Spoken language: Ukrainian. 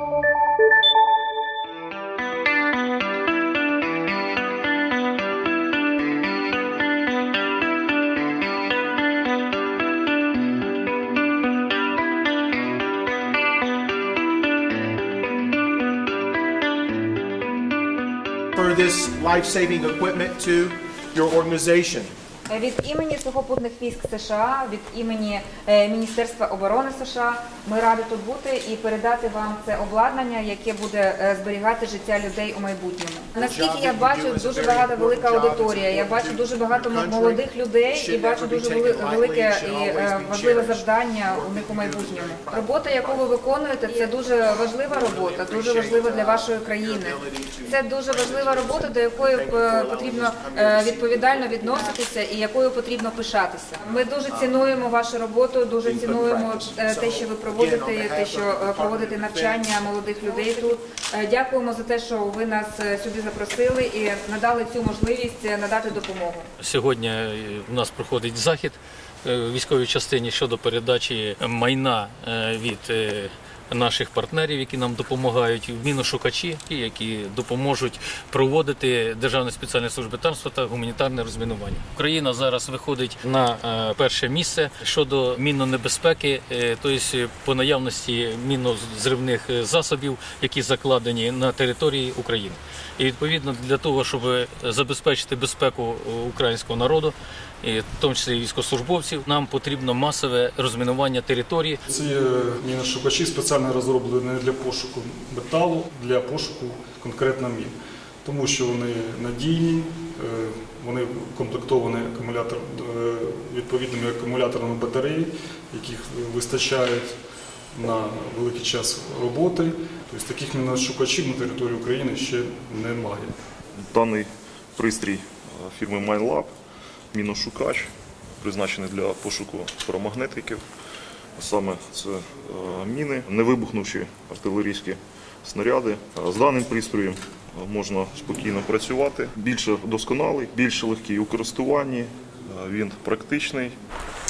For this life-saving equipment to your organization. Від імені сухопутних військ США, від імені Міністерства оборони США ми раді тут бути і передати вам це обладнання, яке буде зберігати життя людей у майбутньому. Наскільки я бачу, дуже багато велика аудиторія, я бачу дуже багато молодих людей і бачу дуже велике і важливе завдання у них у майбутньому. Робота, яку ви виконуєте, це дуже важлива робота, дуже важлива для вашої країни. Це дуже важлива робота, до якої потрібно відповідально відноситися і якою потрібно пишатися. Ми дуже цінуємо вашу роботу, дуже цінуємо те, що ви проводите, те, що проводите навчання молодих людей тут. Дякуємо за те, що ви нас сюди запросили і надали цю можливість надати допомогу. Сьогодні у нас проходить захід в військовій частині щодо передачі майна від наших партнерів, які нам допомагають, міношукачі, які допоможуть проводити Державна спеціальна служба ветеранства та гуманітарне розмінування. Україна зараз виходить на перше місце щодо мінонебезпеки, тобто по наявності мінозривних засобів, які закладені на території України. І відповідно для того, щоб забезпечити безпеку українського народу, і в тому числі військовослужбовців, нам потрібно масове розмінування території. Ці міношукачі спеціально розроблені для пошуку металу, для пошуку конкретно мін. Тому що вони надійні, вони комплектовані відповідними акумуляторними батареї, яких вистачають на великий час роботи. Тобто таких міношукачів на території України ще немає. Даний пристрій фірми Майнлаб, міношукач, призначений для пошуку парамагнетиків. Саме це міни, невибухнувші артилерійські снаряди. З даним пристроєм можна спокійно працювати. Більше досконалий, більш легкий у користуванні, він практичний.